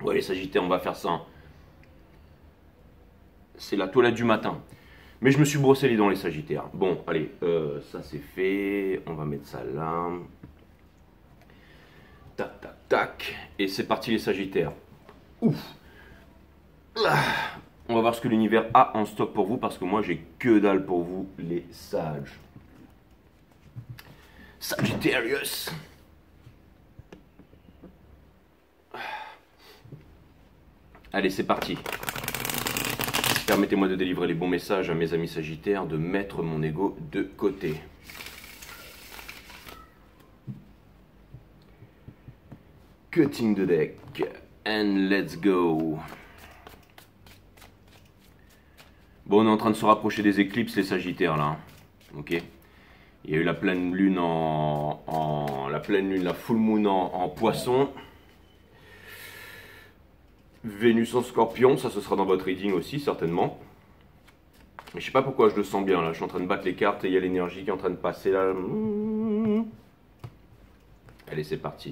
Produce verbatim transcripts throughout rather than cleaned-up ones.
Ouais, les Sagittaires, on va faire ça. C'est la toilette du matin. Mais je me suis brossé les dents, les Sagittaires. Bon, allez, euh, ça c'est fait. On va mettre ça là. Tac, tac, tac. Et c'est parti, les Sagittaires. Ouf. Ah. On va voir ce que l'univers a en stock pour vous, parce que moi, j'ai que dalle pour vous, les sages. Sagittarius. Allez, c'est parti. Permettez-moi de délivrer les bons messages à mes amis Sagittaires, de mettre mon ego de côté. Cutting the deck. And let's go. Bon, on est en train de se rapprocher des éclipses, les Sagittaires, là. Ok. Il y a eu la pleine lune en... en la pleine lune, la full moon en, en poisson. Vénus en Scorpion, ça ce sera dans votre reading aussi certainement. Mais je sais pas pourquoi je le sens bien là, je suis en train de battre les cartes et il y a l'énergie qui est en train de passer là. Allez, c'est parti.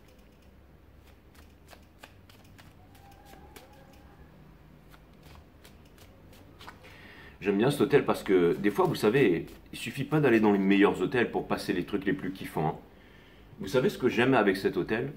J'aime bien cet hôtel parce que des fois, vous savez, il suffit pas d'aller dans les meilleurs hôtels pour passer les trucs les plus kiffants. Hein. Vous savez ce que j'aime avec cet hôtel?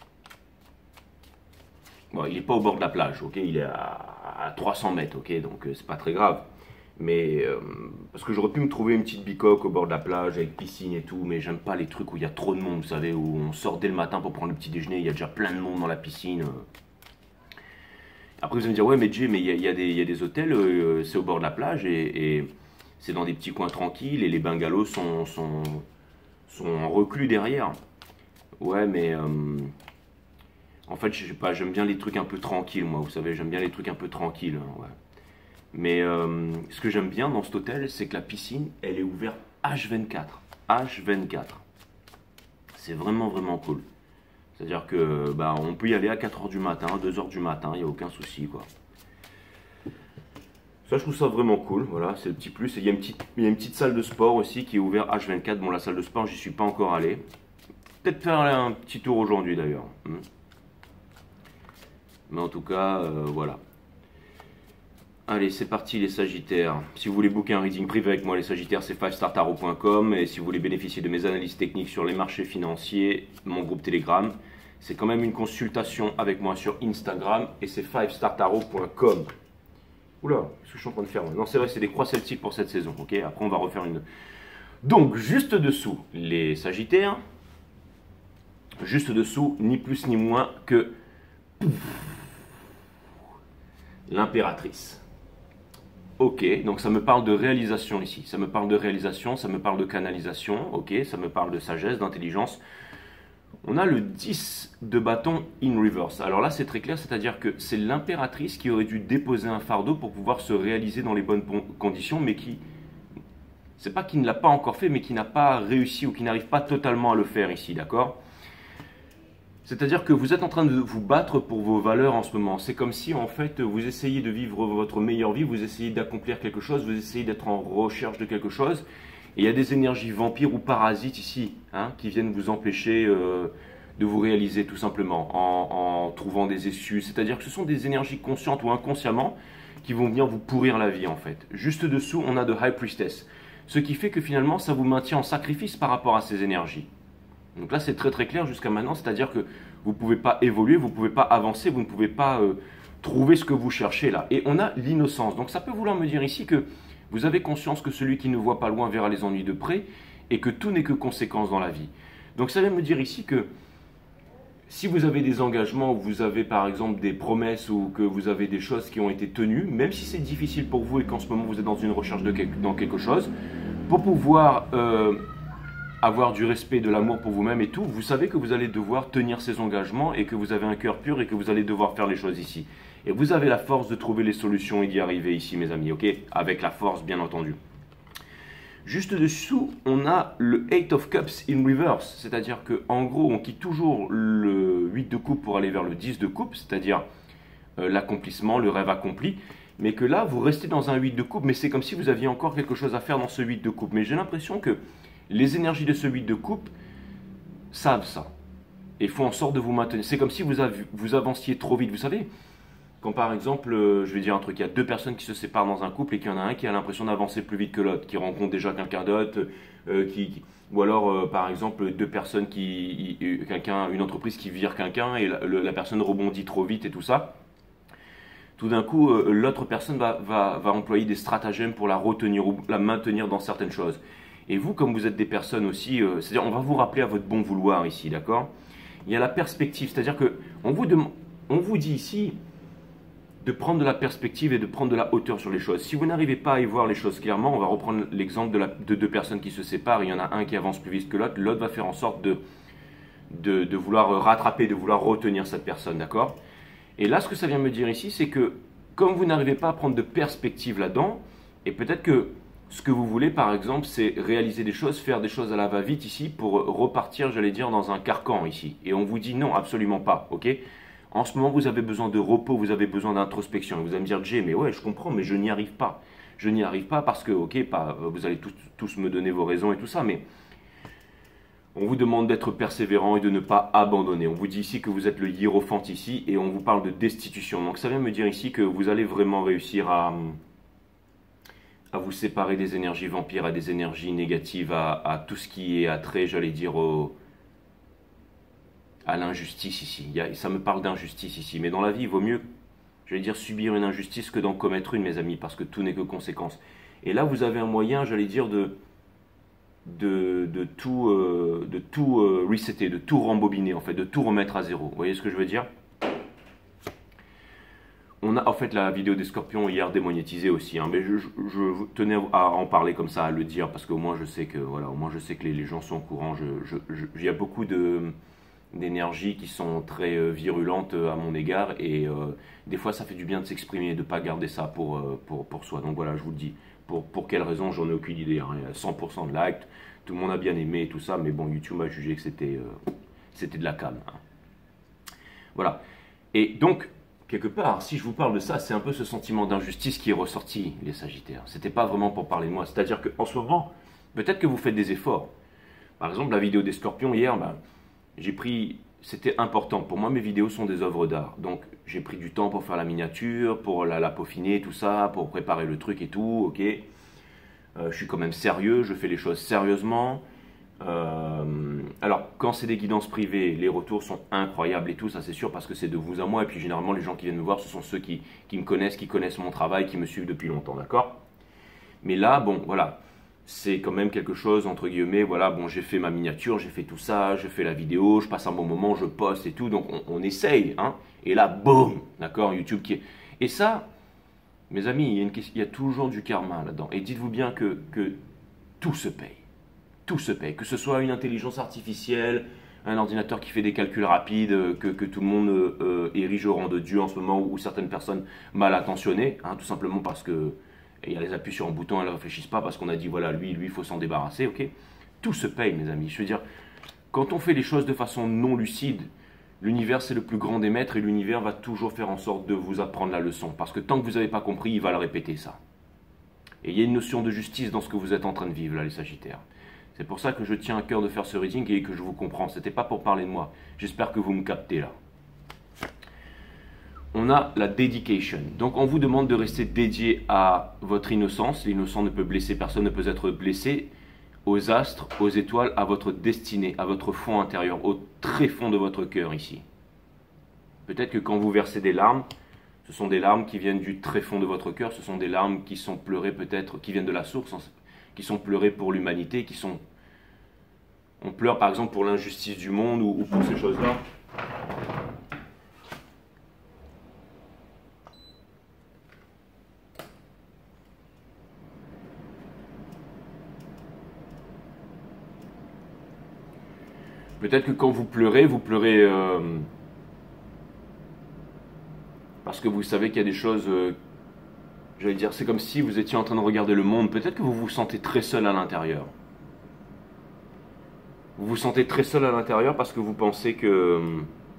Bon, il n'est pas au bord de la plage, ok, il est à, à trois cents mètres, ok, donc euh, c'est pas très grave. Mais, euh, parce que j'aurais pu me trouver une petite bicoque au bord de la plage avec piscine et tout, mais j'aime pas les trucs où il y a trop de monde, vous savez, où on sort dès le matin pour prendre le petit déjeuner, il y a déjà plein de monde dans la piscine. Après vous allez me dire, ouais mais Jay, mais il y a, il y a, des, il y a des hôtels, euh, c'est au bord de la plage et, et c'est dans des petits coins tranquilles et les bungalows sont, sont, sont en reclus derrière. Ouais mais... Euh, En fait, je sais pas, j'aime bien les trucs un peu tranquilles, moi, vous savez, j'aime bien les trucs un peu tranquilles, hein, ouais. Mais euh, ce que j'aime bien dans cet hôtel, c'est que la piscine, elle est ouverte H vingt-quatre. H vingt-quatre. C'est vraiment, vraiment cool. C'est-à-dire que, bah, on peut y aller à quatre heures du matin, deux heures du matin, il n'y a aucun souci, quoi. Ça, je trouve ça vraiment cool, voilà, c'est le petit plus. Et il y a une petite, il y a une petite salle de sport aussi qui est ouverte H vingt-quatre. Bon, la salle de sport, j'y suis pas encore allé. Peut-être faire un petit tour aujourd'hui, d'ailleurs. Hmm. Mais en tout cas, euh, voilà. Allez, c'est parti les Sagittaires. Si vous voulez booker un reading privé avec moi, les Sagittaires, c'est five star tarot point com. Et si vous voulez bénéficier de mes analyses techniques sur les marchés financiers, mon groupe Telegram, c'est quand même une consultation avec moi sur Instagram. Et c'est five star tarot point com. Oula, qu'est-ce que je suis en train de faire? Non, c'est vrai, c'est des croix celtiques pour cette saison. Ok, après on va refaire une... Donc, juste dessous, les Sagittaires. Juste dessous, ni plus ni moins que... l'impératrice. Ok, donc ça me parle de réalisation ici. Ça me parle de réalisation, ça me parle de canalisation. Ok, ça me parle de sagesse, d'intelligence. On a le dix de bâton in reverse. Alors là, c'est très clair, c'est-à-dire que c'est l'impératrice qui aurait dû déposer un fardeau pour pouvoir se réaliser dans les bonnes conditions, mais qui... C'est pas qu'il ne l'a pas encore fait, mais qui n'a pas réussi ou qui n'arrive pas totalement à le faire ici, d'accord ? C'est-à-dire que vous êtes en train de vous battre pour vos valeurs en ce moment. C'est comme si en fait vous essayez de vivre votre meilleure vie, vous essayez d'accomplir quelque chose, vous essayez d'être en recherche de quelque chose. Et il y a des énergies vampires ou parasites ici hein, qui viennent vous empêcher euh, de vous réaliser tout simplement en, en trouvant des excuses. C'est-à-dire que ce sont des énergies conscientes ou inconsciemment qui vont venir vous pourrir la vie en fait. Juste dessous, on a de High Priestess. Ce qui fait que finalement ça vous maintient en sacrifice par rapport à ces énergies. Donc là, c'est très très clair jusqu'à maintenant, c'est-à-dire que vous ne pouvez pas évoluer, vous ne pouvez pas avancer, vous ne pouvez pas euh, trouver ce que vous cherchez là. Et on a l'innocence. Donc ça peut vouloir me dire ici que vous avez conscience que celui qui ne voit pas loin verra les ennuis de près et que tout n'est que conséquence dans la vie. Donc ça vient me dire ici que si vous avez des engagements, ou vous avez par exemple des promesses ou que vous avez des choses qui ont été tenues, même si c'est difficile pour vous et qu'en ce moment vous êtes dans une recherche de quelque, dans quelque chose, pour pouvoir... Euh, avoir du respect, de l'amour pour vous-même et tout, vous savez que vous allez devoir tenir ces engagements et que vous avez un cœur pur et que vous allez devoir faire les choses ici. Et vous avez la force de trouver les solutions et d'y arriver ici, mes amis, ok? Avec la force, bien entendu. Juste dessous, on a le eight of cups in reverse, c'est-à-dire qu'en gros, on quitte toujours le huit de coupe pour aller vers le dix de coupe, c'est-à-dire euh, l'accomplissement, le rêve accompli, mais que là, vous restez dans un huit de coupe, mais c'est comme si vous aviez encore quelque chose à faire dans ce huit de coupe. Mais j'ai l'impression que les énergies de ce huit de coupe savent ça. et font en sorte de vous maintenir. C'est comme si vous, avez, vous avanciez trop vite, vous savez. Quand par exemple, euh, je vais dire un truc, il y a deux personnes qui se séparent dans un couple et qu'il y en a un qui a l'impression d'avancer plus vite que l'autre, qui rencontre déjà quelqu'un d'autre, euh, qui, qui- ou alors euh, par exemple deux personnes qui, quelqu'un, une entreprise qui vire quelqu'un et la, le- la personne rebondit trop vite et tout ça. Tout d'un coup, euh, l'autre personne va, va, va employer des stratagèmes pour la retenir ou la maintenir dans certaines choses. Et vous, comme vous êtes des personnes aussi, euh, c'est-à-dire on va vous rappeler à votre bon vouloir ici, d'accord? Il y a la perspective, c'est-à-dire que on vous, dem- on vous dit ici de prendre de la perspective et de prendre de la hauteur sur les choses. Si vous n'arrivez pas à y voir les choses clairement, on va reprendre l'exemple de, la- de deux personnes qui se séparent, il y en a un qui avance plus vite que l'autre, l'autre va faire en sorte de, de, de vouloir rattraper, de vouloir retenir cette personne, d'accord? Et là, ce que ça vient me dire ici, c'est que comme vous n'arrivez pas à prendre de perspective là-dedans, et peut-être que ce que vous voulez, par exemple, c'est réaliser des choses, faire des choses à la va-vite ici pour repartir, j'allais dire, dans un carcan ici. Et on vous dit non, absolument pas, ok? En ce moment, vous avez besoin de repos, vous avez besoin d'introspection. Et vous allez me dire, Jay, mais ouais, je comprends, mais je n'y arrive pas. Je n'y arrive pas parce que, ok, pas, vous allez tous, tous me donner vos raisons et tout ça, mais on vous demande d'être persévérant et de ne pas abandonner. On vous dit ici que vous êtes le hiérophante ici et on vous parle de destitution. Donc ça vient me dire ici que vous allez vraiment réussir à, à vous séparer des énergies vampires, à des énergies négatives, à, à tout ce qui est attrait, j'allais dire, au, à l'injustice ici. Il y a, ça me parle d'injustice ici. Mais dans la vie, il vaut mieux, j'allais dire, subir une injustice que d'en commettre une, mes amis, parce que tout n'est que conséquence. Et là, vous avez un moyen, j'allais dire, de... De, de tout, euh, de tout euh, resetter, de tout rembobiner en fait, de tout remettre à zéro. Vous voyez ce que je veux dire? On a en fait la vidéo des scorpions hier démonétisée aussi, hein, mais je, je, je tenais à en parler comme ça, à le dire, parce qu'au moins je sais que voilà, au moins je sais que les, les gens sont au courant. Je, je, je, il y a beaucoup de d'énergies qui sont très euh, virulentes à mon égard et euh, des fois ça fait du bien de s'exprimer, de ne pas garder ça pour, euh, pour, pour soi. Donc voilà, je vous le dis. Pour, pour quelle raison, j'en ai aucune idée. Hein. cent pour cent de like, tout le monde a bien aimé et tout ça, mais bon, YouTube a jugé que c'était euh, c'était de la cam. Hein. Voilà. Et donc, quelque part, si je vous parle de ça, c'est un peu ce sentiment d'injustice qui est ressorti, les Sagittaires. C'était pas vraiment pour parler de moi. C'est-à-dire qu'en ce moment, peut-être que vous faites des efforts. Par exemple, la vidéo des scorpions hier, ben, j'ai pris... C'était important. Pour moi, mes vidéos sont des œuvres d'art. Donc, j'ai pris du temps pour faire la miniature, pour la, la peaufiner, tout ça, pour préparer le truc et tout, ok. Euh, je suis quand même sérieux, je fais les choses sérieusement. Euh, alors, quand c'est des guidances privées, les retours sont incroyables et tout, ça c'est sûr, parce que c'est de vous à moi. Et puis, généralement, les gens qui viennent me voir, ce sont ceux qui, qui me connaissent, qui connaissent mon travail, qui me suivent depuis longtemps, d'accord? Mais là, bon, voilà. C'est quand même quelque chose, entre guillemets, voilà, bon, j'ai fait ma miniature, j'ai fait tout ça, je fais la vidéo, je passe un bon moment, je poste et tout, donc on, on essaye, hein, et là, boum, d'accord, YouTube qui est... Et ça, mes amis, il y a, une, il y a toujours du karma là-dedans, et dites-vous bien que, que tout se paye, tout se paye, que ce soit une intelligence artificielle, un ordinateur qui fait des calculs rapides, que, que tout le monde euh, érige au rang de Dieu en ce moment, ou certaines personnes mal intentionnées, hein, tout simplement parce que... Et elles appuient sur un bouton, elles ne réfléchissent pas parce qu'on a dit, voilà, lui, lui, il faut s'en débarrasser, ok? Tout se paye, mes amis. Je veux dire, quand on fait les choses de façon non lucide, l'univers, c'est le plus grand des maîtres et l'univers va toujours faire en sorte de vous apprendre la leçon. Parce que tant que vous n'avez pas compris, il va le répéter, ça. Et il y a une notion de justice dans ce que vous êtes en train de vivre, là, les Sagittaires. C'est pour ça que je tiens à cœur de faire ce reading et que je vous comprends. C'était pas pour parler de moi. J'espère que vous me captez, là. On a la dedication. Donc on vous demande de rester dédié à votre innocence. L'innocent ne peut blesser, personne ne peut être blessé. Aux astres, aux étoiles, à votre destinée, à votre fond intérieur, au très fond de votre cœur ici. Peut-être que quand vous versez des larmes, ce sont des larmes qui viennent du très fond de votre cœur, ce sont des larmes qui sont pleurées peut-être, qui viennent de la source, qui sont pleurées pour l'humanité, qui sont... On pleure par exemple pour l'injustice du monde ou, ou pour ces choses-là. Peut-être que quand vous pleurez, vous pleurez euh, parce que vous savez qu'il y a des choses, euh, j'allais dire, c'est comme si vous étiez en train de regarder le monde. Peut-être que vous vous sentez très seul à l'intérieur. Vous vous sentez très seul à l'intérieur parce que vous pensez que euh,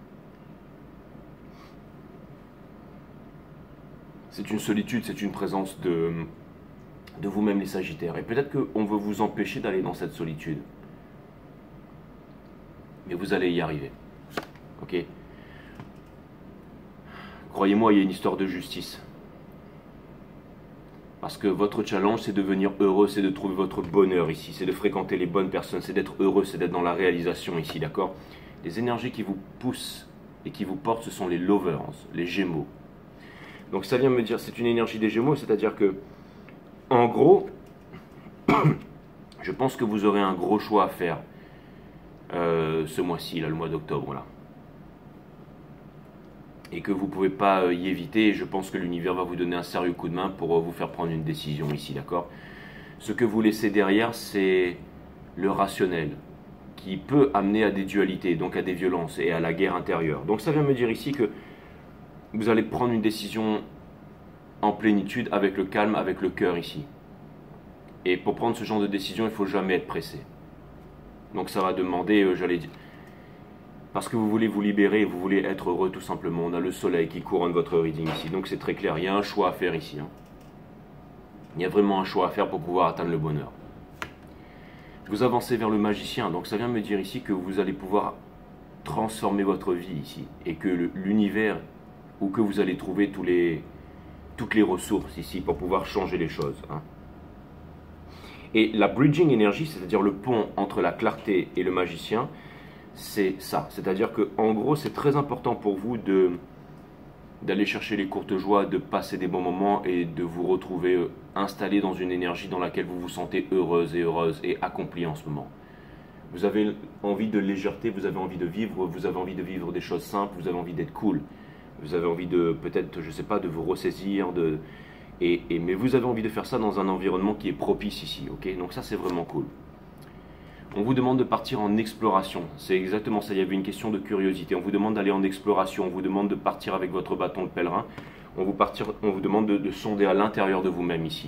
c'est une solitude, c'est une présence de, de vous-même les Sagittaires. Et peut-être qu'on veut vous empêcher d'aller dans cette solitude. Mais vous allez y arriver. ok? Croyez-moi, il y a une histoire de justice. Parce que votre challenge, c'est de devenir heureux, c'est de trouver votre bonheur ici, c'est de fréquenter les bonnes personnes, c'est d'être heureux, c'est d'être dans la réalisation ici, d'accord? Les énergies qui vous poussent et qui vous portent, ce sont les lovers, les gémeaux. Donc ça vient me dire, c'est une énergie des gémeaux, c'est-à-dire que, en gros, je pense que vous aurez un gros choix à faire euh, ce mois-ci, là, le mois d'octobre, là. Et que vous ne pouvez pas y éviter, et je pense que l'univers va vous donner un sérieux coup de main pour vous faire prendre une décision ici, d'accord? Ce que vous laissez derrière, c'est le rationnel, qui peut amener à des dualités, donc à des violences et à la guerre intérieure. Donc ça vient me dire ici que vous allez prendre une décision en plénitude, avec le calme, avec le cœur ici. Et pour prendre ce genre de décision, il ne faut jamais être pressé. Donc ça va demander, euh, j'allais dire, parce que vous voulez vous libérer, vous voulez être heureux tout simplement. On a le soleil qui couronne votre reading ici. Donc c'est très clair, il y a un choix à faire ici. Hein. Il y a vraiment un choix à faire pour pouvoir atteindre le bonheur. Vous avancez vers le magicien. Donc ça vient me dire ici que vous allez pouvoir transformer votre vie ici. Et que l'univers, où que vous allez trouver tous les, toutes les ressources ici pour pouvoir changer les choses. Hein. Et la bridging énergie, c'est-à-dire le pont entre la clarté et le magicien, c'est ça, c'est-à-dire que en gros c'est très important pour vous de d'aller chercher les courtes joies, de passer des bons moments et de vous retrouver euh, installé dans une énergie dans laquelle vous vous sentez heureuse et heureuse et accomplie en ce moment. Vous avez envie de légèreté, vous avez envie de vivre, vous avez envie de vivre des choses simples, vous avez envie d'être cool, vous avez envie de peut-être, je sais pas, de vous ressaisir, de et, et mais vous avez envie de faire ça dans un environnement qui est propice ici, ok? Donc ça c'est vraiment cool. On vous demande de partir en exploration. C'est exactement ça, il y avait une question de curiosité. On vous demande d'aller en exploration, on vous demande de partir avec votre bâton de pèlerin. On vous, partir, on vous demande de, de sonder à l'intérieur de vous-même ici.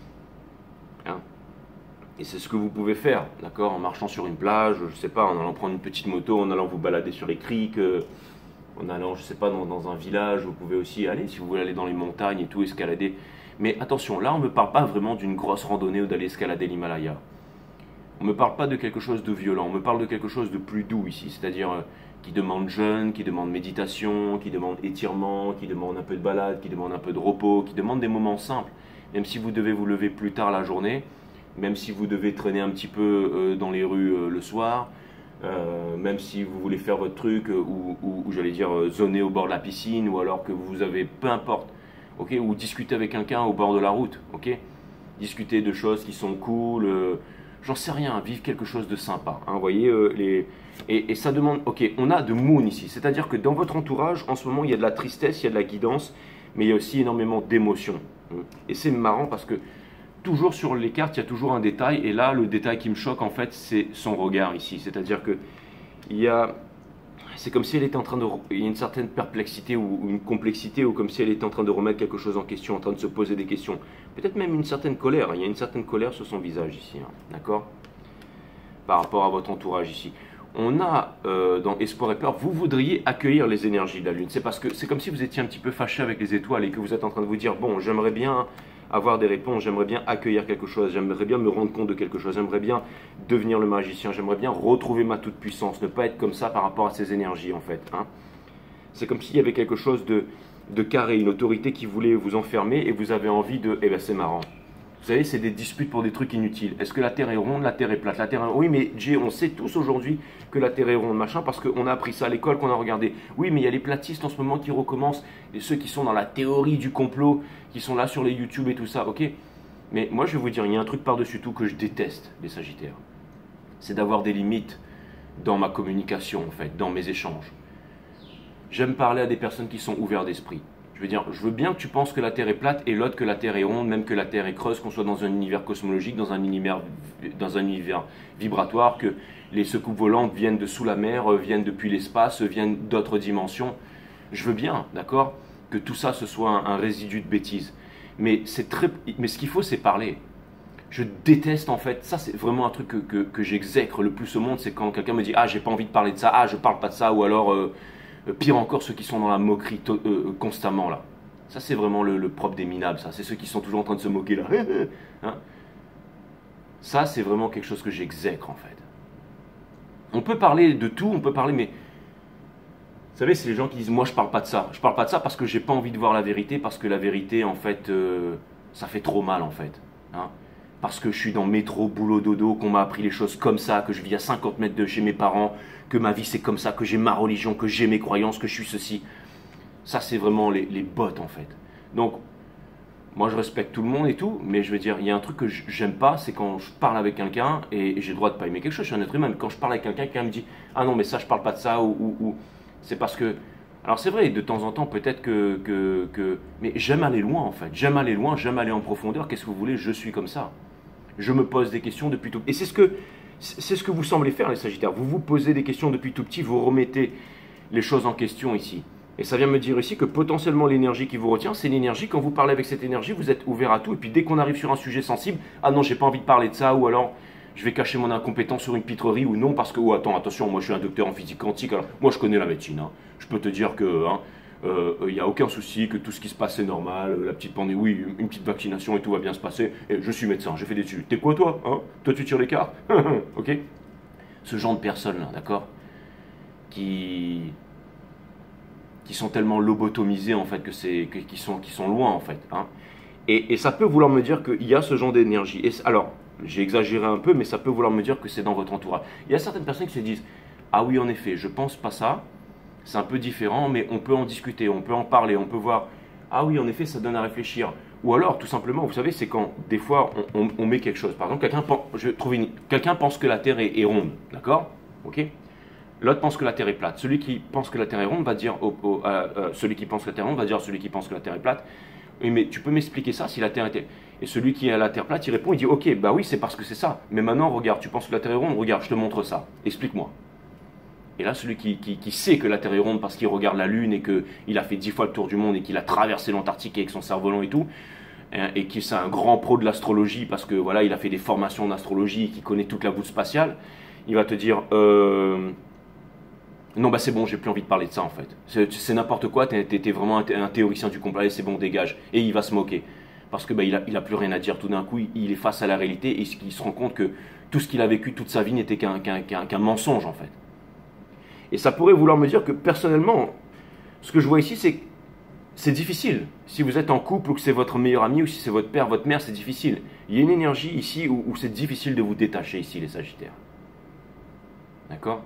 Hein? Et c'est ce que vous pouvez faire, d'accord? En marchant sur une plage, je ne sais pas, en allant prendre une petite moto, en allant vous balader sur les criques, euh, en allant, je ne sais pas, dans, dans un village. Vous pouvez aussi aller, si vous voulez aller dans les montagnes et tout, escalader. Mais attention, là on ne me parle pas vraiment d'une grosse randonnée ou d'aller escalader l'Himalaya. On ne me parle pas de quelque chose de violent, on me parle de quelque chose de plus doux ici, c'est-à-dire euh, qui demande jeûne, qui demande méditation, qui demande étirement, qui demande un peu de balade, qui demande un peu de repos, qui demande des moments simples. Même si vous devez vous lever plus tard la journée, même si vous devez traîner un petit peu euh, dans les rues euh, le soir, euh, même si vous voulez faire votre truc, euh, ou, ou, ou j'allais dire euh, zoner au bord de la piscine, ou alors que vous avez, peu importe, ok, ou discuter avec quelqu'un au bord de la route, ok, discuter de choses qui sont cool, euh, j'en sais rien, vivre quelque chose de sympa. Hein, vous voyez, euh, les... et, et ça demande, ok, on a de moon ici, c'est-à-dire que dans votre entourage, en ce moment, il y a de la tristesse, il y a de la guidance, mais il y a aussi énormément d'émotions. Et c'est marrant parce que toujours sur les cartes, il y a toujours un détail, et là, le détail qui me choque, en fait, c'est son regard ici. C'est-à-dire que il y a... C'est comme si elle était en train de... Il y a une certaine perplexité ou une complexité, ou comme si elle était en train de remettre quelque chose en question, en train de se poser des questions. Peut-être même une certaine colère. Il y a une certaine colère sur son visage ici, hein, d'accord? Par rapport à votre entourage ici. On a, euh, dans Espoir et Peur, vous voudriez accueillir les énergies de la Lune. C'est parce que c'est comme si vous étiez un petit peu fâché avec les étoiles et que vous êtes en train de vous dire, bon, j'aimerais bien avoir des réponses, j'aimerais bien accueillir quelque chose, j'aimerais bien me rendre compte de quelque chose, j'aimerais bien devenir le magicien, j'aimerais bien retrouver ma toute-puissance, ne pas être comme ça par rapport à ces énergies en fait. Hein. C'est comme s'il y avait quelque chose de, de carré, une autorité qui voulait vous enfermer et vous avez envie de... Eh bien c'est marrant. Vous savez, c'est des disputes pour des trucs inutiles. Est-ce que la Terre est ronde, la Terre est plate, la Terre est... Oui, mais Jay, on sait tous aujourd'hui que la Terre est ronde, machin, parce qu'on a appris ça à l'école, qu'on a regardé. Oui, mais il y a les platistes en ce moment qui recommencent, et ceux qui sont dans la théorie du complot, qui sont là sur les YouTube et tout ça, ok? Mais moi, je vais vous dire, il y a un truc par-dessus tout que je déteste, les Sagittaires. C'est d'avoir des limites dans ma communication, en fait, dans mes échanges. J'aime parler à des personnes qui sont ouvertes d'esprit. Je veux dire, je veux bien que tu penses que la Terre est plate et l'autre que la Terre est ronde, même que la Terre est creuse, qu'on soit dans un univers cosmologique, dans un univers, dans un univers vibratoire, que les secousses volantes viennent de sous la mer, viennent depuis l'espace, viennent d'autres dimensions. Je veux bien, d'accord, que tout ça ce soit un, un résidu de bêtises. Mais, c'est très, mais ce qu'il faut, c'est parler. Je déteste en fait, ça c'est vraiment un truc que, que, que j'exècre le plus au monde, c'est quand quelqu'un me dit « Ah, j'ai pas envie de parler de ça, ah, je parle pas de ça » ou alors... Euh, pire encore, ceux qui sont dans la moquerie euh, constamment là. Ça, c'est vraiment le, le propre des minables, ça. C'est ceux qui sont toujours en train de se moquer là. Hein, ça, c'est vraiment quelque chose que j'exècre en fait. On peut parler de tout, on peut parler, mais savez, c'est les gens qui disent, moi je parle pas de ça. Je parle pas de ça parce que j'ai pas envie de voir la vérité, parce que la vérité, en fait, euh, ça fait trop mal, en fait. Hein, parce que je suis dans métro, boulot, dodo, qu'on m'a appris les choses comme ça, que je vis à cinquante mètres de chez mes parents, que ma vie c'est comme ça, que j'ai ma religion, que j'ai mes croyances, que je suis ceci. Ça, c'est vraiment les, les bottes, en fait. Donc, moi, je respecte tout le monde et tout, mais je veux dire, il y a un truc que j'aime pas, c'est quand je parle avec quelqu'un, et j'ai le droit de pas aimer quelque chose, je suis un être humain, mais quand je parle avec quelqu'un, quelqu'un me dit, ah non, mais ça, je parle pas de ça, ou, ou, ou c'est parce que... Alors c'est vrai, de temps en temps, peut-être que, que, que... Mais j'aime aller loin, en fait. J'aime aller loin, j'aime aller en profondeur. Qu'est-ce que vous voulez? Je suis comme ça. Je me pose des questions depuis tout... Et c'est ce que, c'est ce que vous semblez faire, les Sagittaires. Vous vous posez des questions depuis tout petit, vous remettez les choses en question ici. Et ça vient me dire ici que potentiellement l'énergie qui vous retient, c'est l'énergie, quand vous parlez avec cette énergie, vous êtes ouvert à tout. Et puis dès qu'on arrive sur un sujet sensible, ah non, j'ai pas envie de parler de ça, ou alors je vais cacher mon incompétence sur une pitrerie, ou non, parce que, oh attends, attention, moi je suis un docteur en physique quantique, alors moi je connais la médecine, hein. Je peux te dire que hein, euh, il n'y a aucun souci, que tout ce qui se passe est normal, la petite pandémie, oui, une petite vaccination et tout va bien se passer. Et je suis médecin, j'ai fait des études. T'es quoi toi, hein? Toi tu tires les cartes. Ok? Ce genre de personnes là, d'accord, qui qui sont tellement lobotomisés en fait que c'est que, qui sont qui sont loin en fait, hein. Et, et ça peut vouloir me dire qu'il y a ce genre d'énergie. Et alors, j'ai exagéré un peu, mais ça peut vouloir me dire que c'est dans votre entourage. Il y a certaines personnes qui se disent, ah oui, en effet, je pense pas ça, c'est un peu différent, mais on peut en discuter, on peut en parler, on peut voir, ah oui, en effet, ça donne à réfléchir. Ou alors, tout simplement, vous savez, c'est quand, des fois, on, on, on met quelque chose. Par exemple, quelqu'un pense, je trouve une, quelqu'un pense que la Terre est, est ronde, d'accord? Ok? L'autre pense que la Terre est plate. Celui qui pense que la Terre est ronde va dire, au, au, euh, euh, celui qui pense que la Terre est ronde va dire à celui qui pense que la Terre est plate, oui, mais tu peux m'expliquer ça si la Terre était... Et celui qui est à la Terre plate, il répond, il dit, ok, bah oui, c'est parce que c'est ça. Mais maintenant, regarde, tu penses que la Terre est ronde, regarde, je te montre ça. Explique-moi. Et là, celui qui, qui, qui sait que la Terre est ronde parce qu'il regarde la Lune et qu'il a fait dix fois le tour du monde et qu'il a traversé l'Antarctique avec son cerf-volant et tout, et qui c'est un grand pro de l'astrologie parce que voilà, il a fait des formations d'astrologie et qu'il connaît toute la voûte spatiale, il va te dire, euh, non, bah c'est bon, j'ai plus envie de parler de ça en fait. C'est n'importe quoi, t'es es vraiment un, un théoricien du complot, c'est bon, dégage. Et il va se moquer. Parce que bah, il, a, il a plus rien à dire. Tout d'un coup, il, il est face à la réalité et il se rend compte que tout ce qu'il a vécu toute sa vie n'était qu'un qu'un, qu'un, qu'un mensonge en fait. Et ça pourrait vouloir me dire que personnellement, ce que je vois ici, c'est que c'est difficile. Si vous êtes en couple ou que c'est votre meilleur ami ou si c'est votre père, votre mère, c'est difficile. Il y a une énergie ici où, où c'est difficile de vous détacher ici, les Sagittaires. D'accord?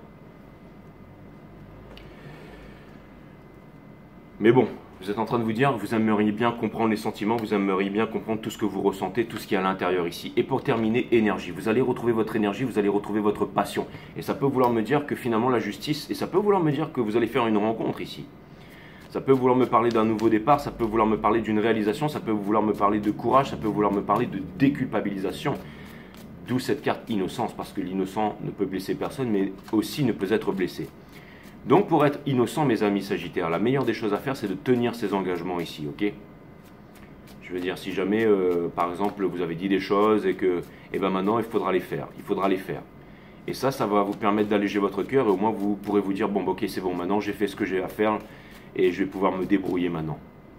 Mais bon, vous êtes en train de vous dire que vous aimeriez bien comprendre les sentiments, vous aimeriez bien comprendre tout ce que vous ressentez, tout ce qui est à l'intérieur ici. Et pour terminer, énergie. Vous allez retrouver votre énergie, vous allez retrouver votre passion. Et ça peut vouloir me dire que finalement la justice, et ça peut vouloir me dire que vous allez faire une rencontre ici. Ça peut vouloir me parler d'un nouveau départ, ça peut vouloir me parler d'une réalisation, ça peut vouloir me parler de courage, ça peut vouloir me parler de déculpabilisation. D'où cette carte innocence, parce que l'innocent ne peut blesser personne, mais aussi ne peut être blessé. Donc pour être innocent, mes amis Sagittaires, la meilleure des choses à faire, c'est de tenir ses engagements ici, ok? Je veux dire, si jamais, euh, par exemple, vous avez dit des choses et que, eh ben maintenant, il faudra les faire, il faudra les faire. Et ça, ça va vous permettre d'alléger votre cœur et au moins vous pourrez vous dire, bon, ok, c'est bon, maintenant j'ai fait ce que j'ai à faire et je vais pouvoir me débrouiller maintenant.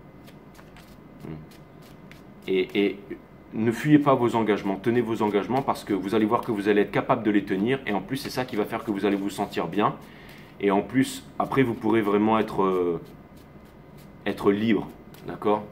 Et, et ne fuyez pas vos engagements, tenez vos engagements parce que vous allez voir que vous allez être capable de les tenir et en plus, c'est ça qui va faire que vous allez vous sentir bien. Et en plus, après, vous pourrez vraiment être, euh, être libre, d'accord?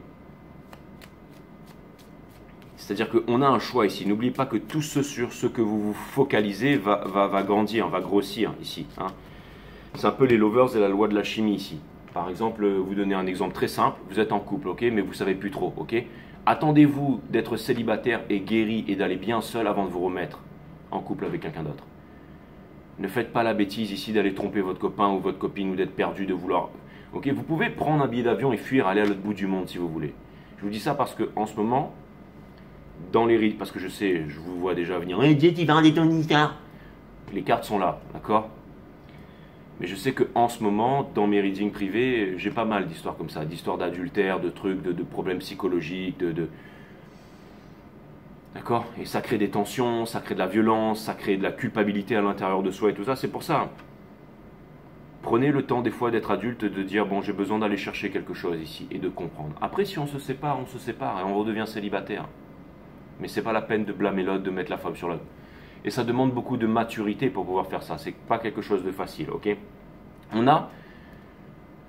C'est-à-dire qu'on a un choix ici. N'oubliez pas que tout ce sur ce que vous vous focalisez va, va, va grandir, va grossir ici, hein. C'est un peu les lovers et la loi de la chimie ici. Par exemple, vous donnez un exemple très simple. Vous êtes en couple, ok, mais vous ne savez plus trop, ok? Attendez-vous d'être célibataire et guéri et d'aller bien seul avant de vous remettre en couple avec quelqu'un d'autre. Ne faites pas la bêtise ici d'aller tromper votre copain ou votre copine ou d'être perdu, de vouloir... Ok, vous pouvez prendre un billet d'avion et fuir, aller à l'autre bout du monde si vous voulez. Je vous dis ça parce qu'en ce moment, dans les rites, parce que je sais, je vous vois déjà venir. Hey, Dieu, tu vas en ton histoire. Les cartes sont là, d'accord? Mais je sais qu'en ce moment, dans mes readings privés, j'ai pas mal d'histoires comme ça, d'histoires d'adultère, de trucs, de, de problèmes psychologiques, de... de... D'accord? Et ça crée des tensions, ça crée de la violence, ça crée de la culpabilité à l'intérieur de soi et tout ça. C'est pour ça. Prenez le temps des fois d'être adulte, de dire bon, j'ai besoin d'aller chercher quelque chose ici et de comprendre. Après, si on se sépare, on se sépare et on redevient célibataire. Mais c'est pas la peine de blâmer l'autre, de mettre la femme sur l'autre. Et ça demande beaucoup de maturité pour pouvoir faire ça. C'est pas quelque chose de facile, ok? On a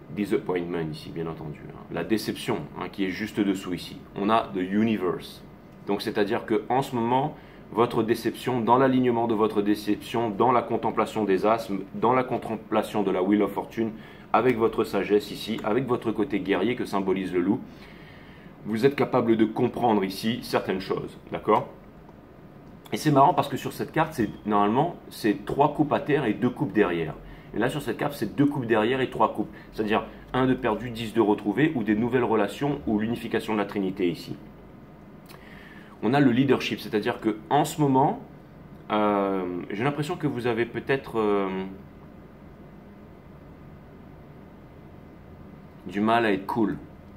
disappointment ici, bien entendu. Hein. La déception, hein, qui est juste dessous ici. On a the universe. Donc, c'est-à-dire qu'en ce moment, votre déception, dans l'alignement de votre déception, dans la contemplation des astres, dans la contemplation de la Wheel of Fortune, avec votre sagesse ici, avec votre côté guerrier que symbolise le loup, vous êtes capable de comprendre ici certaines choses, d'accord? Et c'est marrant parce que sur cette carte, c'est normalement, c'est trois coupes à terre et deux coupes derrière. Et là, sur cette carte, c'est deux coupes derrière et trois coupes. C'est-à-dire un de perdu, dix de retrouvé, ou des nouvelles relations, ou l'unification de la Trinité ici. On a le leadership, c'est-à-dire qu'en ce moment, euh, j'ai l'impression que vous avez peut-être euh, du mal à être cool.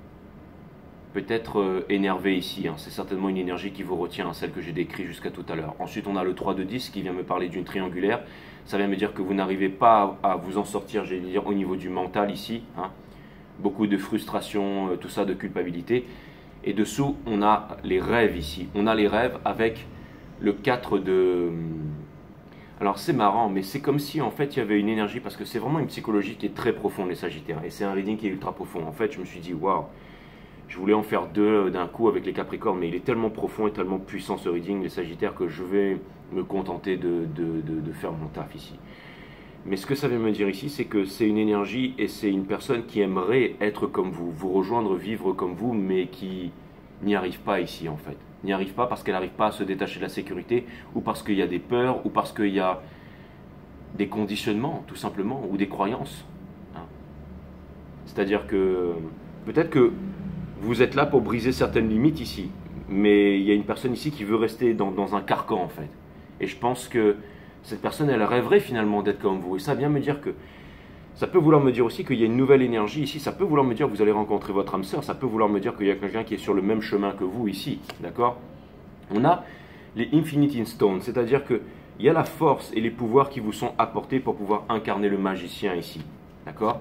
Peut-être euh, énervé ici, hein. C'est certainement une énergie qui vous retient, hein, celle que j'ai décrite jusqu'à tout à l'heure. Ensuite, on a le trois de dix qui vient me parler d'une triangulaire. Ça vient me dire que vous n'arrivez pas à, à vous en sortir, j'allais dire, au niveau du mental ici. Hein. Beaucoup de frustration, euh, tout ça, de culpabilité. Et dessous, on a les rêves ici. On a les rêves avec le quatre de... Alors, c'est marrant, mais c'est comme si, en fait, il y avait une énergie, parce que c'est vraiment une psychologie qui est très profonde, les Sagittaires. Et c'est un reading qui est ultra profond. En fait, je me suis dit, waouh, je voulais en faire deux d'un coup avec les Capricornes, mais il est tellement profond et tellement puissant, ce reading, les Sagittaires, que je vais me contenter de, de, de, de faire mon taf ici. Mais ce que ça vient me dire ici, c'est que c'est une énergie et c'est une personne qui aimerait être comme vous, vous rejoindre, vivre comme vous, mais qui n'y arrive pas ici en fait. N'y arrive pas parce qu'elle n'arrive pas à se détacher de la sécurité, ou parce qu'il y a des peurs, ou parce qu'il y a des conditionnements, tout simplement, ou des croyances. Hein. C'est-à-dire que peut-être que vous êtes là pour briser certaines limites ici, mais il y a une personne ici qui veut rester dans, dans un carcan en fait. Et je pense que cette personne, elle rêverait finalement d'être comme vous. Et ça vient me dire que, ça peut vouloir me dire aussi qu'il y a une nouvelle énergie ici. Ça peut vouloir me dire que vous allez rencontrer votre âme sœur. Ça peut vouloir me dire qu'il y a quelqu'un qui est sur le même chemin que vous ici. D'accord? On a les Infinity Stones, c'est-à-dire qu'il y a la force et les pouvoirs qui vous sont apportés pour pouvoir incarner le magicien ici. D'accord?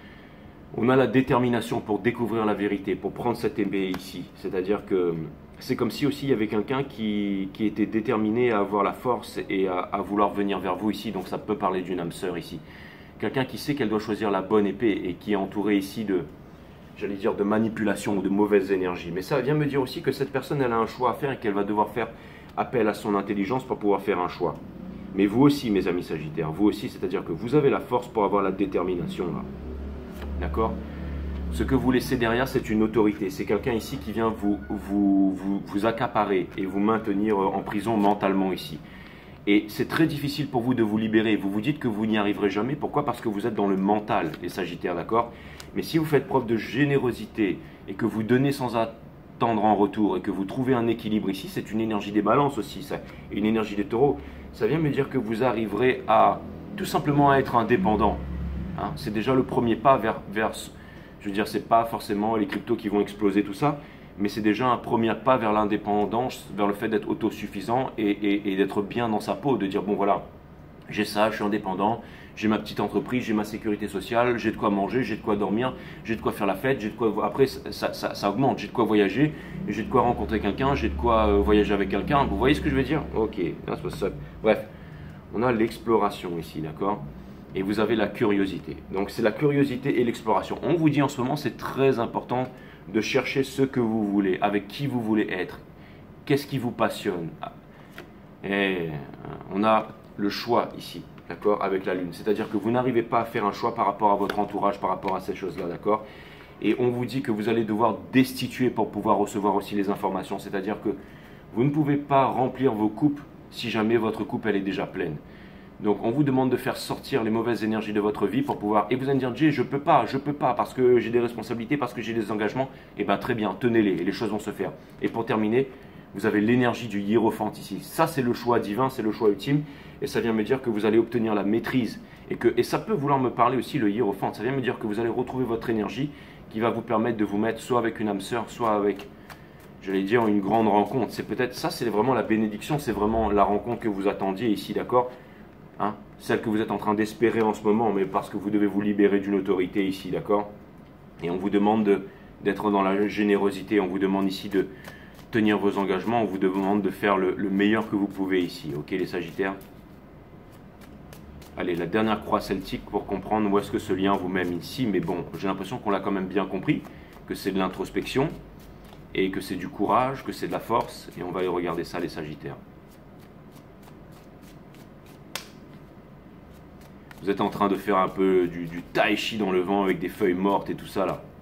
On a la détermination pour découvrir la vérité, pour prendre cette épée ici. C'est-à-dire que c'est comme si aussi il y avait quelqu'un qui, qui était déterminé à avoir la force et à, à vouloir venir vers vous ici. Donc ça peut parler d'une âme sœur ici. Quelqu'un qui sait qu'elle doit choisir la bonne épée et qui est entouré ici de, j'allais dire, de manipulation ou de mauvaises énergies. Mais ça vient me dire aussi que cette personne, elle a un choix à faire et qu'elle va devoir faire appel à son intelligence pour pouvoir faire un choix. Mais vous aussi, mes amis Sagittaires, vous aussi, c'est-à-dire que vous avez la force pour avoir la détermination là. D'accord? Ce que vous laissez derrière, c'est une autorité. C'est quelqu'un ici qui vient vous, vous, vous, vous accaparer et vous maintenir en prison mentalement ici. Et c'est très difficile pour vous de vous libérer. Vous vous dites que vous n'y arriverez jamais. Pourquoi? Parce que vous êtes dans le mental, les Sagittaires, d'accord? Mais si vous faites preuve de générosité et que vous donnez sans attendre en retour et que vous trouvez un équilibre ici, c'est une énergie des balances aussi, ça, une énergie des taureaux. Ça vient me dire que vous arriverez à tout simplement à être indépendant. Hein? C'est déjà le premier pas vers... vers je veux dire, c'est pas forcément les cryptos qui vont exploser tout ça, mais c'est déjà un premier pas vers l'indépendance, vers le fait d'être autosuffisant et, et, et d'être bien dans sa peau, de dire bon voilà, j'ai ça, je suis indépendant, j'ai ma petite entreprise, j'ai ma sécurité sociale, j'ai de quoi manger, j'ai de quoi dormir, j'ai de quoi faire la fête, j'ai de quoi après ça, ça, ça augmente, j'ai de quoi voyager, j'ai de quoi rencontrer quelqu'un, j'ai de quoi euh, voyager avec quelqu'un. Vous voyez ce que je veux dire? Ok, that's what's up. Bref, on a l'exploration ici, d'accord? Et vous avez la curiosité. Donc c'est la curiosité et l'exploration. On vous dit en ce moment, c'est très important de chercher ce que vous voulez, avec qui vous voulez être, qu'est-ce qui vous passionne. Et on a le choix ici, d'accord, avec la lune. C'est-à-dire que vous n'arrivez pas à faire un choix par rapport à votre entourage, par rapport à ces choses-là, d'accord. Et on vous dit que vous allez devoir destituer pour pouvoir recevoir aussi les informations. C'est-à-dire que vous ne pouvez pas remplir vos coupes si jamais votre coupe elle est déjà pleine. Donc on vous demande de faire sortir les mauvaises énergies de votre vie pour pouvoir... Et vous allez me dire, Jay, je peux pas, je peux pas, parce que j'ai des responsabilités, parce que j'ai des engagements. Eh bien très bien, tenez-les, et les choses vont se faire. Et pour terminer, vous avez l'énergie du hiérophante ici. Ça c'est le choix divin, c'est le choix ultime. Et ça vient me dire que vous allez obtenir la maîtrise. Et, que, et ça peut vouloir me parler aussi, le hiérophante. Ça vient me dire que vous allez retrouver votre énergie qui va vous permettre de vous mettre soit avec une âme sœur, soit avec... j'allais dire une grande rencontre. C'est peut-être ça, c'est vraiment la bénédiction, c'est vraiment la rencontre que vous attendiez ici, d'accord? Hein, celle que vous êtes en train d'espérer en ce moment, mais parce que vous devez vous libérer d'une autorité ici, d'accord? Et on vous demande d'être dans la générosité, on vous demande ici de tenir vos engagements, on vous demande de faire le, le meilleur que vous pouvez ici, ok les Sagittaires? allez, la dernière croix celtique pour comprendre où est-ce que ce lien vous mène ici. Mais bon, j'ai l'impression qu'on l'a quand même bien compris, que c'est de l'introspection, et que c'est du courage, que c'est de la force. Et on va y regarder ça, les Sagittaires. Vous êtes en train de faire un peu du, du tai chi dans le vent avec des feuilles mortes et tout ça là.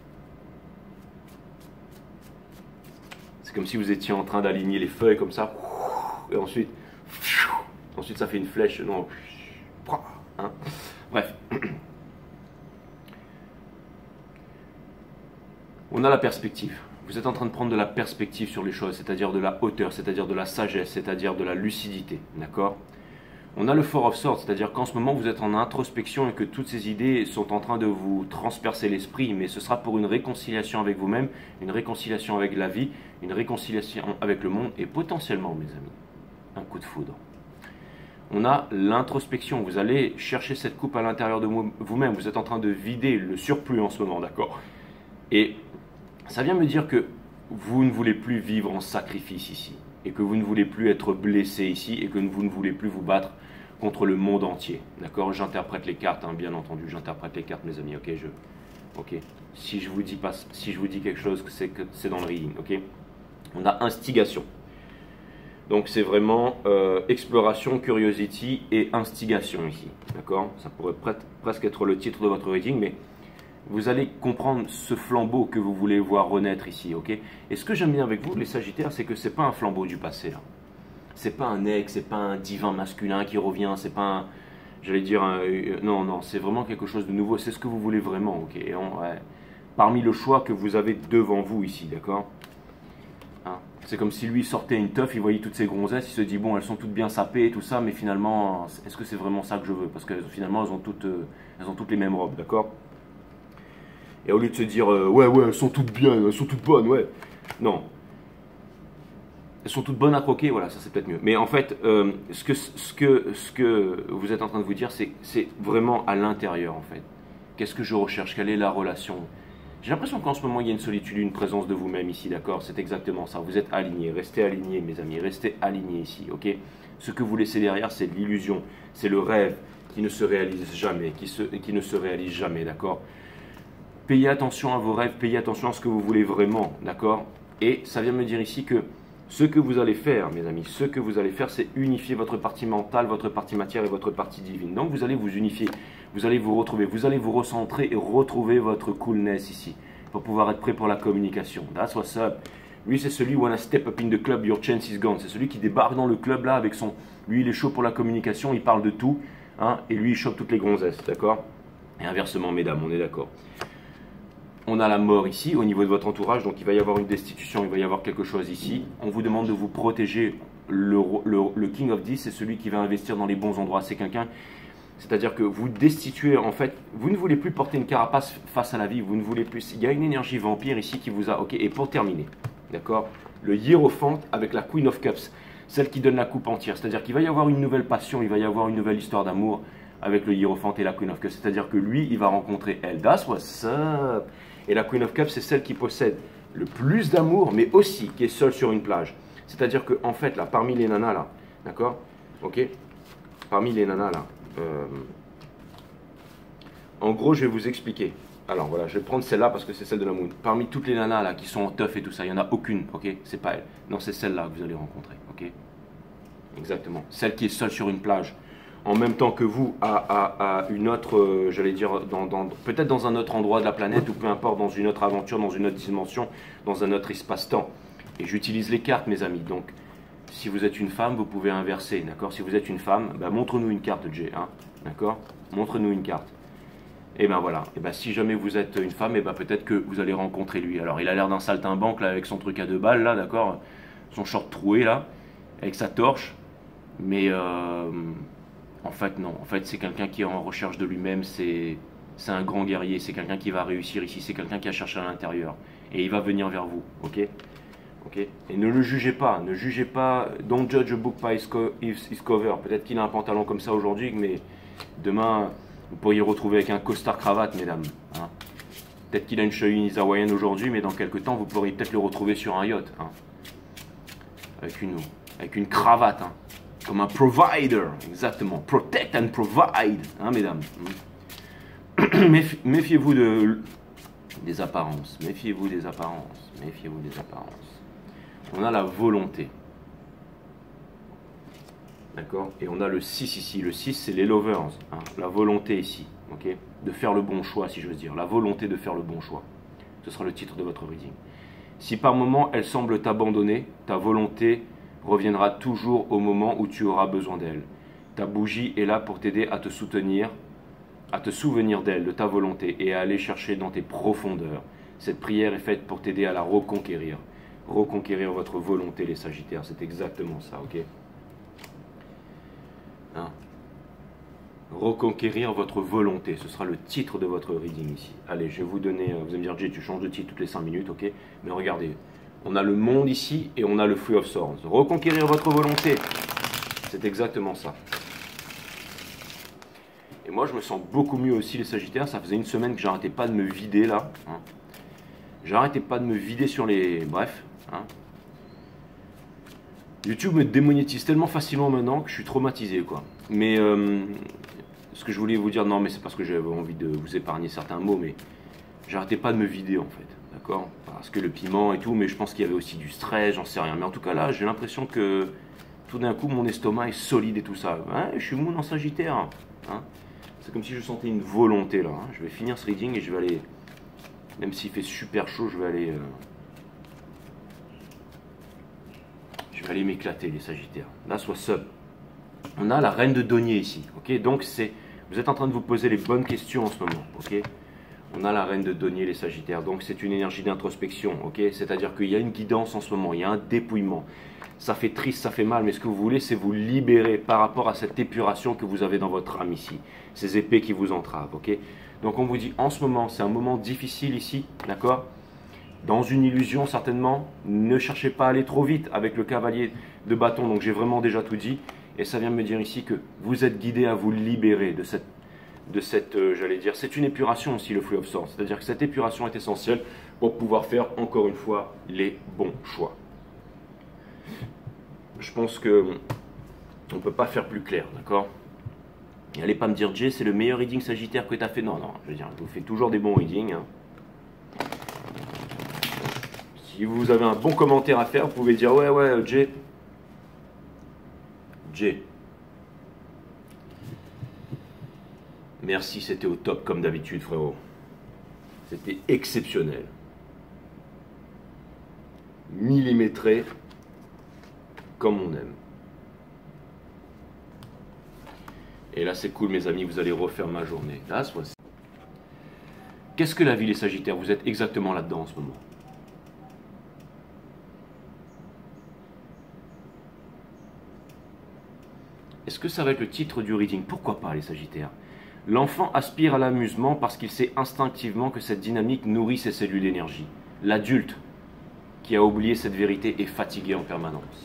C'est comme si vous étiez en train d'aligner les feuilles comme ça. Et ensuite, ensuite ça fait une flèche. Non. Hein. Bref. On a la perspective. Vous êtes en train de prendre de la perspective sur les choses, c'est-à-dire de la hauteur, c'est-à-dire de la sagesse, c'est-à-dire de la lucidité. D'accord ? On a le Four of Swords, c'est-à-dire qu'en ce moment vous êtes en introspection et que toutes ces idées sont en train de vous transpercer l'esprit, mais ce sera pour une réconciliation avec vous-même, une réconciliation avec la vie, une réconciliation avec le monde et potentiellement, mes amis, un coup de foudre. On a l'introspection, vous allez chercher cette coupe à l'intérieur de vous-même, vous êtes en train de vider le surplus en ce moment, d'accord? Et ça vient me dire que vous ne voulez plus vivre en sacrifice ici, et que vous ne voulez plus être blessé ici, et que vous ne voulez plus vous battre contre le monde entier. D'accord? J'interprète les cartes, hein, bien entendu, j'interprète les cartes, mes amis, ok? Je, ok. Si je vous dis pas, si je vous dis quelque chose, c'est que c'est dans le reading, ok? On a instigation. Donc c'est vraiment euh, exploration, curiosity et instigation ici, d'accord? Ça pourrait pre presque être le titre de votre reading, mais vous allez comprendre ce flambeau que vous voulez voir renaître ici, ok? Et ce que j'aime bien avec vous, les Sagittaires, c'est que c'est pas un flambeau du passé, là. C'est pas un ex, c'est pas un divin masculin qui revient, c'est pas un, j'allais dire, un, non, non, c'est vraiment quelque chose de nouveau, c'est ce que vous voulez vraiment, ok? Et on, ouais, parmi le choix que vous avez devant vous ici, d'accord? Hein? C'est comme si lui sortait une teuf, il voyait toutes ces gonzesses, il se dit, bon, elles sont toutes bien sapées et tout ça, mais finalement, est-ce que c'est vraiment ça que je veux? Parce que finalement, elles ont toutes, euh, elles ont toutes les mêmes robes, d'accord? Et au lieu de se dire, euh, ouais, ouais, elles sont toutes bien, elles sont toutes bonnes, ouais. Non. Elles sont toutes bonnes à croquer, voilà, ça c'est peut-être mieux. Mais en fait, euh, ce, que, ce, que, ce que vous êtes en train de vous dire, c'est vraiment à l'intérieur, en fait. Qu'est-ce que je recherche? Quelle est la relation? J'ai l'impression qu'en ce moment, il y a une solitude, une présence de vous-même ici, d'accord? C'est exactement ça. Vous êtes alignés. Restez alignés, mes amis. Restez alignés ici, ok? Ce que vous laissez derrière, c'est l'illusion. C'est le rêve qui ne se réalise jamais, qui, se, qui ne se réalise jamais, d'accord? Payez attention à vos rêves, payez attention à ce que vous voulez vraiment, d'accord? Et ça vient me dire ici que ce que vous allez faire, mes amis, ce que vous allez faire, c'est unifier votre partie mentale, votre partie matière et votre partie divine. Donc vous allez vous unifier, vous allez vous retrouver, vous allez vous recentrer et retrouver votre coolness ici, pour pouvoir être prêt pour la communication. That's what's up. Lui, c'est celui, when I step up in the club, your chance is gone. C'est celui qui débarque dans le club là avec son... Lui, il est chaud pour la communication, il parle de tout, hein, et lui, il chope toutes les gonzesses, d'accord? Et inversement, mesdames, on est d'accord. On a la mort ici, au niveau de votre entourage, donc il va y avoir une destitution, il va y avoir quelque chose ici. On vous demande de vous protéger. Le, le, le King of dix, c'est celui qui va investir dans les bons endroits. C'est quelqu'un, c'est-à-dire que vous destituez, en fait, vous ne voulez plus porter une carapace face à la vie, vous ne voulez plus. Il y a une énergie vampire ici qui vous a, ok, et pour terminer, d'accord, le Hiérophante avec la Queen of Cups, celle qui donne la coupe entière. C'est-à-dire qu'il va y avoir une nouvelle passion, il va y avoir une nouvelle histoire d'amour avec le Hiérophante et la Queen of Cups. C'est-à-dire que lui, il va rencontrer elle. That's what's up. Et la Queen of Cups, c'est celle qui possède le plus d'amour, mais aussi qui est seule sur une plage. C'est-à-dire qu'en en fait, là, parmi les nanas, là, d'accord, ok, parmi les nanas, là, euh, en gros, je vais vous expliquer. Alors, voilà, je vais prendre celle-là parce que c'est celle de la Moon. Parmi toutes les nanas, là, qui sont en teuf et tout ça, il n'y en a aucune, ok, c'est pas elle. Non, c'est celle-là que vous allez rencontrer, ok. Exactement. Celle qui est seule sur une plage. En même temps que vous, à, à, à une autre, euh, j'allais dire, dans, dans, peut-être dans un autre endroit de la planète, ou peu importe, dans une autre aventure, dans une autre dimension, dans un autre espace-temps. Et j'utilise les cartes, mes amis. Donc, si vous êtes une femme, vous pouvez inverser, d'accord? Si vous êtes une femme, ben, montre-nous une carte, Jay, hein, d'accord? Montre-nous une carte. Et ben voilà, et ben si jamais vous êtes une femme, et ben peut-être que vous allez rencontrer lui. Alors, il a l'air d'un saltimbanque, là, avec son truc à deux balles, là, d'accord? Son short troué, là, avec sa torche. Mais... Euh, En fait, non. En fait, c'est quelqu'un qui est en recherche de lui-même. C'est un grand guerrier. C'est quelqu'un qui va réussir ici. C'est quelqu'un qui a cherché à l'intérieur. Et il va venir vers vous. Ok? Ok? Et ne le jugez pas. Ne jugez pas. Don't judge a book by its cover. Peut-être qu'il a un pantalon comme ça aujourd'hui, mais demain, vous pourriez retrouver avec un costard cravate, mesdames. Hein? Peut-être qu'il a une chemise hawaïenne aujourd'hui, mais dans quelques temps, vous pourriez peut-être le retrouver sur un yacht. Hein? Avec, une, avec une cravate. Hein? Comme un provider, exactement. Protect and provide, hein, mesdames. Méfiez-vous de, des apparences. Méfiez-vous des apparences. Méfiez-vous des apparences. On a la volonté. D'accord? Et on a le six ici. Le six, c'est les lovers. Hein, la volonté ici. Ok? De faire le bon choix, si je veux dire. La volonté de faire le bon choix. Ce sera le titre de votre reading. Si par moment elle semble t'abandonner, ta volonté reviendra toujours au moment où tu auras besoin d'elle. Ta bougie est là pour t'aider à te soutenir, à te souvenir d'elle, de ta volonté, et à aller chercher dans tes profondeurs. Cette prière est faite pour t'aider à la reconquérir. Reconquérir votre volonté, les Sagittaires, c'est exactement ça, ok? Hein? Reconquérir votre volonté, ce sera le titre de votre reading ici. Allez, je vais vous donner, vous allez me dire, Jay, tu changes de titre toutes les cinq minutes, ok? Mais regardez, on a le monde ici et on a le Three of Swords. Reconquérir votre volonté, c'est exactement ça. Et moi, je me sens beaucoup mieux aussi, les Sagittaires. Ça faisait une semaine que j'arrêtais pas de me vider là. Hein. J'arrêtais pas de me vider sur les... Bref. Hein. YouTube me démonétise tellement facilement maintenant que je suis traumatisé, quoi. Mais euh, ce que je voulais vous dire, non, mais c'est parce que j'avais envie de vous épargner certains mots, mais j'arrêtais pas de me vider en fait. D'accord? Parce que le piment et tout, mais je pense qu'il y avait aussi du stress, j'en sais rien. Mais en tout cas là, j'ai l'impression que tout d'un coup, mon estomac est solide et tout ça. Hein, je suis Moon en Sagittaire. Hein. C'est comme si je sentais une volonté là. Hein. Je vais finir ce reading et je vais aller, même s'il fait super chaud, je vais aller, euh, je vais aller m'éclater les Sagittaires. Là, soit sub. On a la reine de denier ici. Ok, donc c'est, vous êtes en train de vous poser les bonnes questions en ce moment. Ok. On a la reine de denier, les Sagittaires. Donc c'est une énergie d'introspection. Ok, c'est-à-dire qu'il y a une guidance en ce moment. Il y a un dépouillement. Ça fait triste, ça fait mal, mais ce que vous voulez, c'est vous libérer par rapport à cette épuration que vous avez dans votre âme ici. Ces épées qui vous entravent. Ok. Donc on vous dit, en ce moment, c'est un moment difficile ici. D'accord. Dans une illusion, certainement. Ne cherchez pas à aller trop vite avec le cavalier de bâton. Donc j'ai vraiment déjà tout dit. Et ça vient me dire ici que vous êtes guidé à vous libérer de cette, de cette euh, j'allais dire, c'est une épuration aussi le Three of Swords. C'est-à-dire que cette épuration est essentielle pour pouvoir faire, encore une fois, les bons choix. Je pense que on ne peut pas faire plus clair, d'accord? Et allez pas me dire, Jay, c'est le meilleur reading Sagittaire que tu as fait. Non, non, je veux dire, je vous fais toujours des bons readings. Hein. Si vous avez un bon commentaire à faire, vous pouvez dire, ouais, ouais, Jay... Jay. Merci, c'était au top comme d'habitude, frérot. C'était exceptionnel. Millimétré comme on aime. Et là, c'est cool, mes amis, vous allez refaire ma journée. Là, soit. Qu'est-ce que la vie, les Sagittaires? Vous êtes exactement là-dedans en ce moment. Est-ce que ça va être le titre du reading? Pourquoi pas, les Sagittaires? L'enfant aspire à l'amusement parce qu'il sait instinctivement que cette dynamique nourrit ses cellules d'énergie. L'adulte qui a oublié cette vérité est fatigué en permanence.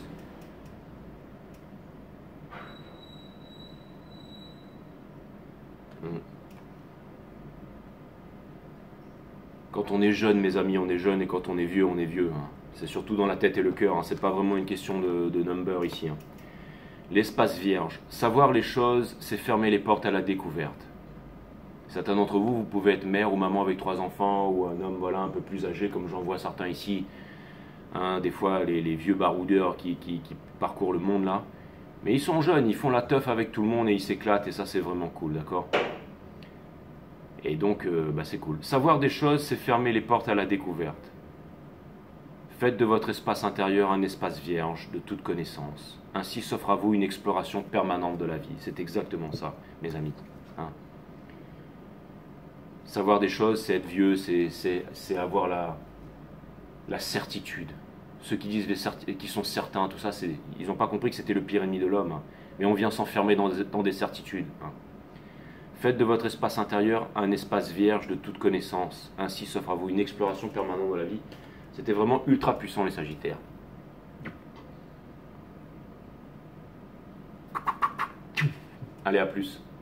Quand on est jeune, mes amis, on est jeune, et quand on est vieux, on est vieux. Hein. C'est surtout dans la tête et le cœur, hein. C'est pas vraiment une question de, de number ici. Hein. L'espace vierge. Savoir les choses, c'est fermer les portes à la découverte. Certains d'entre vous, vous pouvez être mère ou maman avec trois enfants, ou un homme voilà, un peu plus âgé, comme j'en vois certains ici. Hein, des fois, les, les vieux baroudeurs qui, qui, qui parcourent le monde là. Mais ils sont jeunes, ils font la teuf avec tout le monde et ils s'éclatent, et ça c'est vraiment cool, d'accord? Et donc, euh, bah, c'est cool. Savoir des choses, c'est fermer les portes à la découverte. Faites de votre espace intérieur un espace vierge de toute connaissance. Ainsi s'offre à vous une exploration permanente de la vie. C'est exactement ça, mes amis. Hein? Savoir des choses, c'est être vieux, c'est avoir la, la certitude. Ceux qui disent les certi qui sont certains, tout ça, ils n'ont pas compris que c'était le pire ennemi de l'homme. Hein. Mais on vient s'enfermer dans, dans des certitudes. Hein. Faites de votre espace intérieur un espace vierge de toute connaissance. Ainsi s'offre à vous une exploration permanente de la vie. C'était vraiment ultra puissant, les Sagittaires. Allez, à plus.